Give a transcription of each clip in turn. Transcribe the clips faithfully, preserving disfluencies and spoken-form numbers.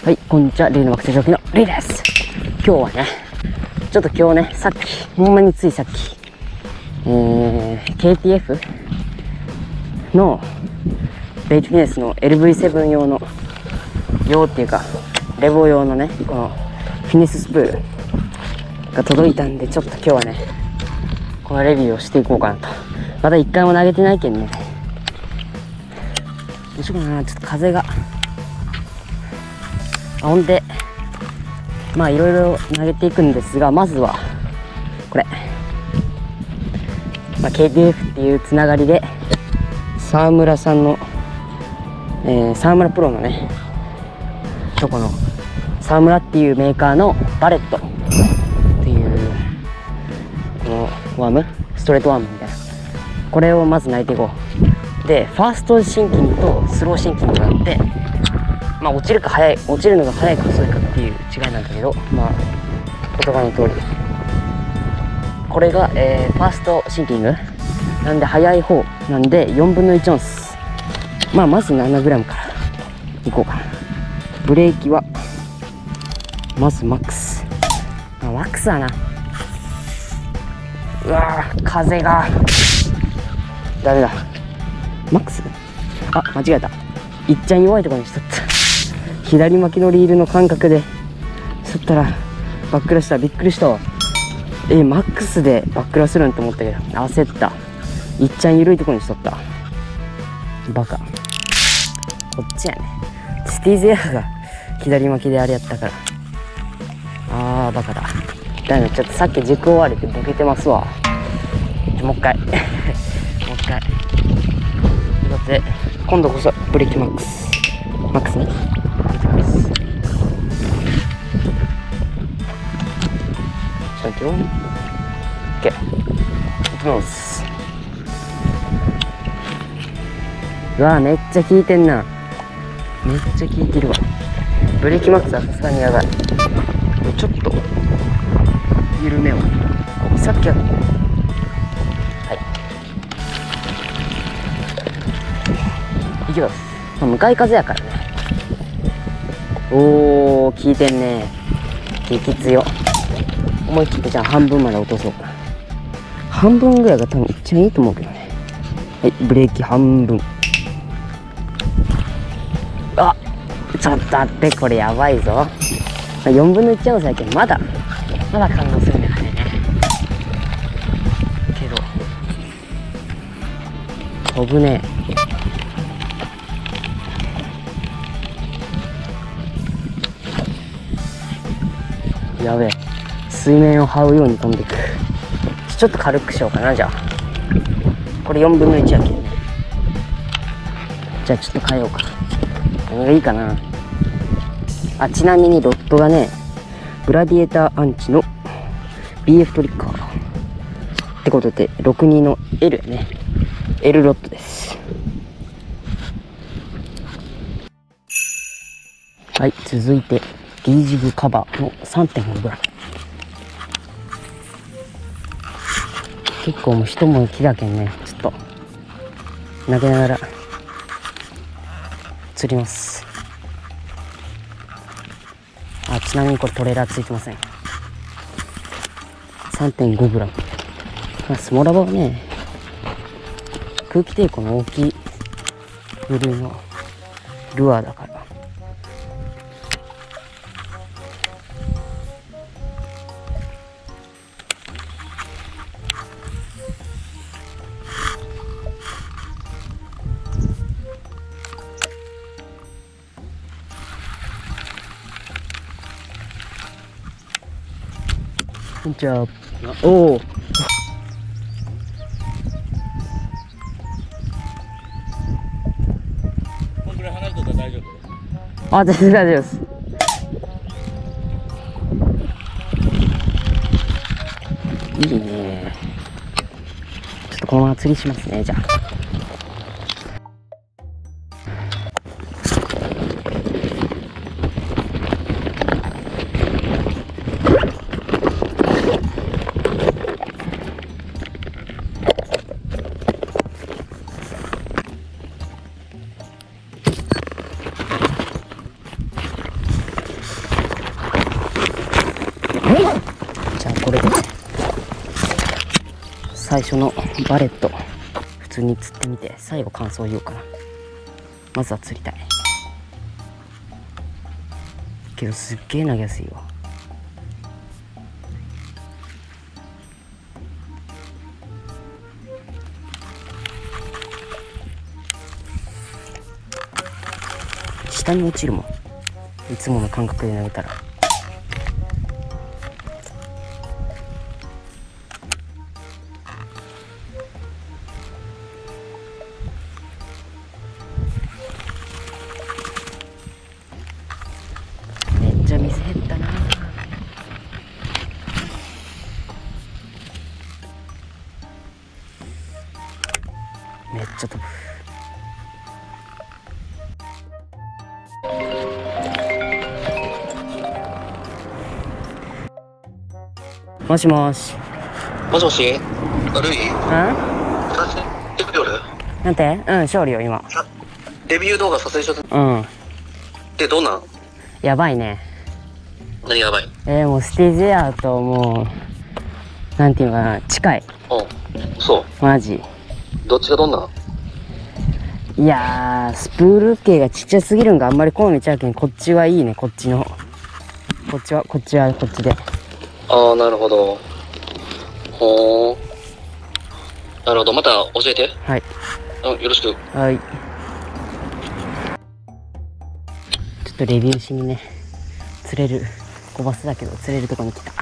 はい、こんにちは。レイの惑星ジョッキのレイです。今日はね、ちょっと今日ね、さっき、ほんまについさっき、えー、ケーティーエフ のベイトフィネスの エルブイセブン 用の、用っていうか、レボ用のね、このフィネススプールが届いたんで、ちょっと今日はね、このレビューをしていこうかなと。まだ一回も投げてないけんね。どうしようかな、ちょっと風が。ほんで、まあいろいろ投げていくんですが、まずはこれ、まあ、ケーティーエフ っていうつながりで沢村さんの、えー、沢村プロのねとこの沢村っていうメーカーのバレットっていうこのワームストレートワームみたいな、これをまず投げていこう。でファーストシンキングとスローシンキングがあって、まあ落ちるか早い、落ちるのが早いか遅いかっていう違いなんだけど、まあ言葉の通りこれが、えー、ファーストシンキングなんで早い方なんでよんぶんのいちオンス。まあまず ななグラム からいこうかな。ブレーキはまずマックス、まあ、マックスだな。うわー風がダメだ。マックス、あ間違えた。いっちゃん弱いところにしとった。左巻きのリールの感覚でそったらバックラした。びっくりしたわ。えマックスでバックラするんと思ったけど焦った。いっちゃん緩いところにしとった。バカ。こっちやね。スティーズエアが左巻きであれやったから。あーバカだ。だめちょっとさっき軸追われてボケてますわ。もう一回もう一回。だって今度こそブレーキマックスマックスね。ちょっと OK いきます。うわめっちゃ効いてんな。めっちゃ効いてるわ。ブレーキマックスはさすがにやばい。ちょっと緩めをさっきははいいきます。向かい風やからね。おー効いてんね。激強。思い切ってじゃあ半分まで落とそうかな。半分ぐらいが多分一番いいと思うけどね。はいブレーキ半分。あちょっと待って、これやばいぞ。よんぶんのいちオンスやけどまだまだ感動するね。あれねけど飛ぶね。やべえ水面を這うように飛んでいく。ちょっと軽くしようかな。じゃあこれよんぶんのいちやけどね。じゃあちょっと変えようか。何がいいかなあ。ちなみにロッドがねグラディエーターアンチの ビーエフ トリッカーってことでろくじゅうにの L ね。 L ロッドです。はい続いてゲージグカバーの さんてんごグラム。 結構もう人も木だけんね。ちょっと投げながら釣ります。あちなみにこれトレーラーついてません。 さんてんごグラム。 スモラバはね空気抵抗の大きい部類のルアーだから。こんにちは。おお。 こんぐらい離れてたら大丈夫？ あ、全然大丈夫です。いいね。ちょっとこのまま釣りしますね。じゃあ。 じゃあこれで最初のバレット普通に釣ってみて最後感想言おうかな。まずは釣りたいけどすっげえ投げやすいわ。下に落ちるもん、いつもの感覚で投げたら。めっちゃ水減ったな。めっちゃ飛ぶ。もしもし。 もしもし、ルイ？ うん？ レビュー俺？ なんて？うん、勝利よ今。 レビュー動画撮影しようと。 うん。 で、どうなん？ やばいね。 何やばい？ えー、もうステージエアともうなんていうのかな、近い。 うん。そう。 マジ。 どっちがどんなん？ いやー、スプール系がちっちゃすぎるんがあんまり好みちゃうけん、こっちはいいね、こっちの。こっちはこっちはこっちで。 ああ、なるほど。ほー。なるほど、また教えて。 はい。 うん、よろしく。 はい。ちょっとレビューしにね、釣れる、小バスだけど釣れるとこに来た。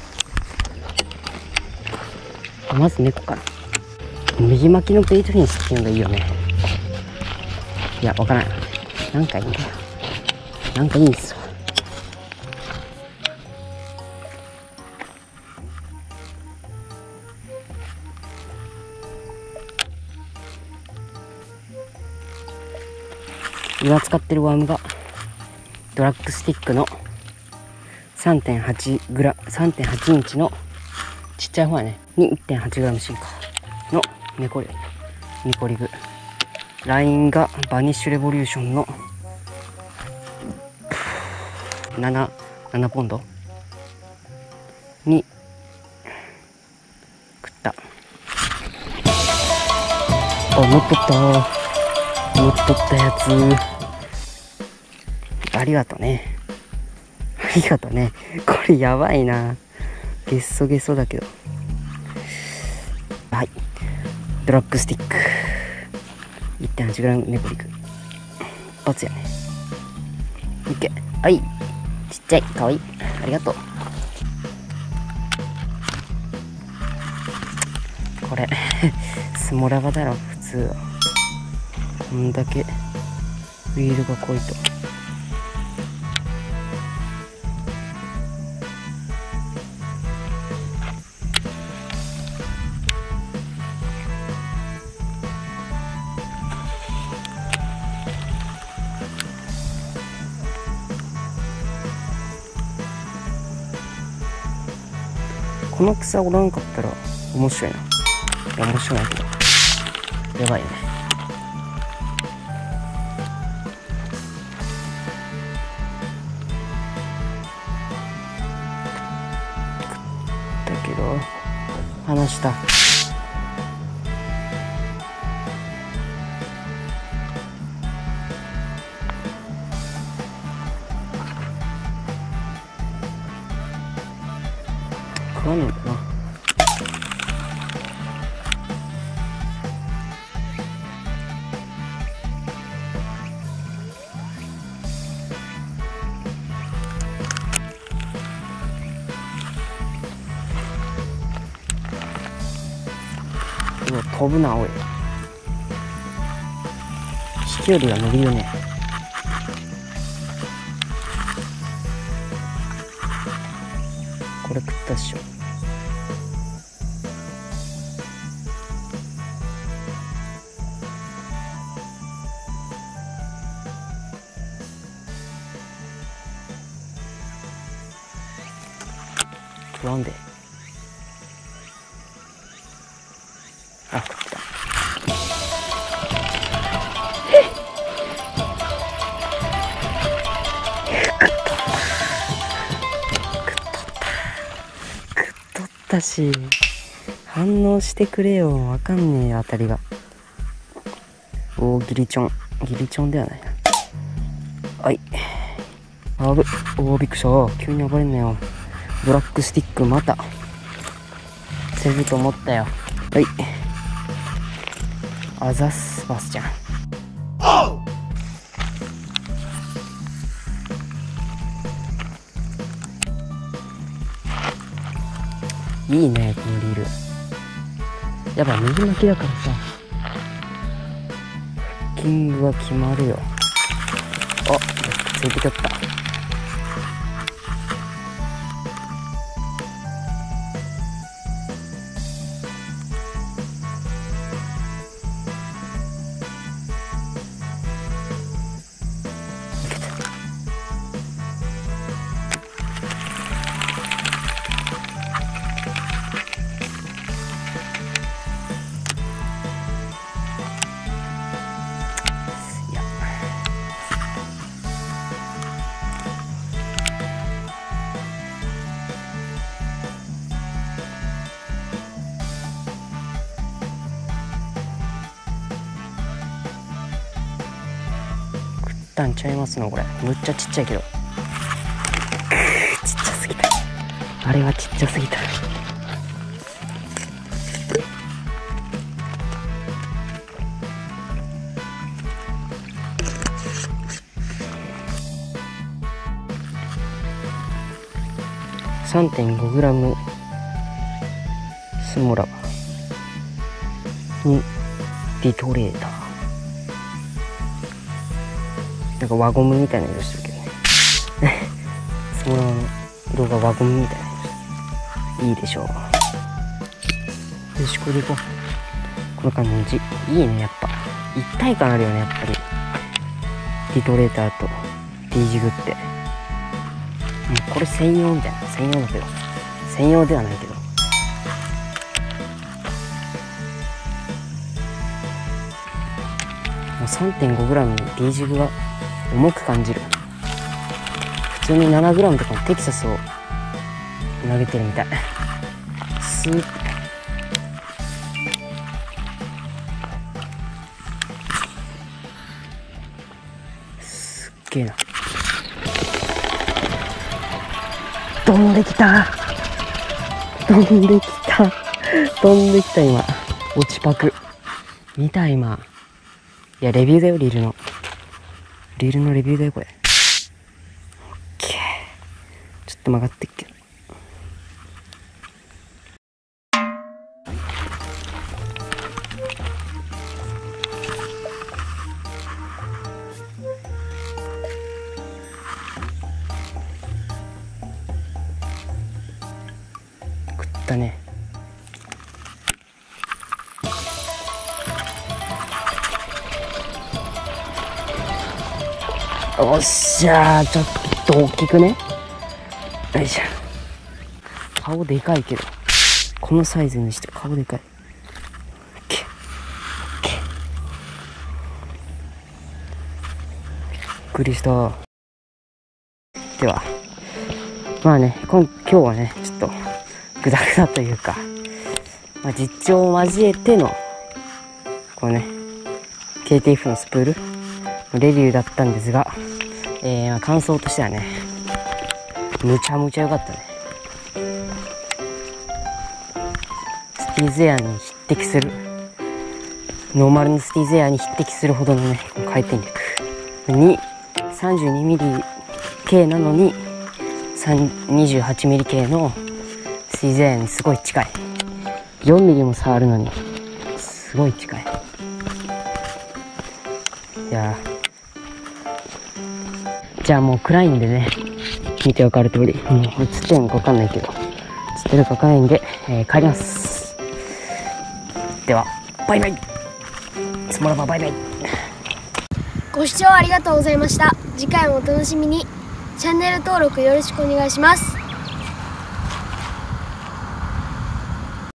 まず猫から。右巻きのベイトフィンスっていうのがいいよね。いや、わからん。なんかいいんだよ。なんかいいんですよ。今使ってるワームがドラッグスティックの さんてんはちグラム、さんてんはちインチのちっちゃい方やねに いってんはちグラム 進化の猫リニコリグ。ラインがバニッシュレボリューションのなな、ななポンドに食った。あ、乗っとった乗っとったやつ。ありがとね。ありがとね。これやばいな。ゲッソゲソだけど。はい。ドラッグスティック。いってんはちグラム ネコリグ。一発やね。いけ。はい。ちっちゃい。かわいい。ありがとう。これ、スモラバだろ、普通は。こんだけ、ウィールが濃いと。この草おらんかったら面白いな。いや、面白いけどやばいね。だけど離した。食わねえんだな。うわ、飛ぶなおい。飛距離が伸びるね。これ食ったっしょ。食わんで。あ、食った。食っとった。 ったし、反応してくれよ。わかんねえよ、当たりが。おー、ギリチョン。ギリチョンではないな。はい。あぶ、おー、びっくりした。急に暴れんなよ。ブラックスティック、また。釣れると思ったよ。はい。あざっす、バスちゃん。いいね、このリール。やっぱ右巻きだからさ、フッキングが決まるよ。あ、ついてきよった。食ったんちゃいますのこれ。むっちゃちっちゃいけど、くーちっちゃすぎた。あれはちっちゃすぎた。さんてんごグラム スモラにディトレーター。なんか輪ゴムみたいな色してるけどねスモラの色が輪ゴムみたいな色。いいでしょう。よし、これでいこう。この感じいいね。やっぱ一体感あるよね、やっぱりディトレーターと T ジグって。もうこれ専用みたいな。専用だけど専用ではないけど、もう さんてんごグラム に T ジグが重く感じる。普通に ななグラム とかのテキサスを投げてるみたい。スーッすっげえな。飛んできた飛んできた飛んできた今。落ちパク見た今。いや、レビューだよ、リールのリールのレビューだよこれ。オッケー。ちょっと曲がってっけど。食ったね。おっしゃー、ちょっと大きくね。よいしょ。顔でかいけど、このサイズにして顔でかい。オッケーオッケー。びっくりした。ではまあね、今今日はねちょっとグダグダというか、まあ、実調を交えてのこのね ケーティーエフ のスプールレビューだったんですが、えー、まあ感想としてはね、むちゃむちゃ良かったね。スティーズエアに匹敵する、ノーマルのスティーズエアに匹敵するほどのね回転力に さんじゅうにミリケー なのに にじゅうはちミリケー のスティーズエアにすごい近い。よんミリも差あるのにすごい近い。いやじゃあもう暗いんでね、見てわかる通り、もう映ってるのかわかんないけど、映ってるかわかんないんで、えー、帰ります。ではバイバイ。スモラババイバイ。 ご視聴ありがとうございました。次回もお楽しみに。チャンネル登録よろしくお願いします。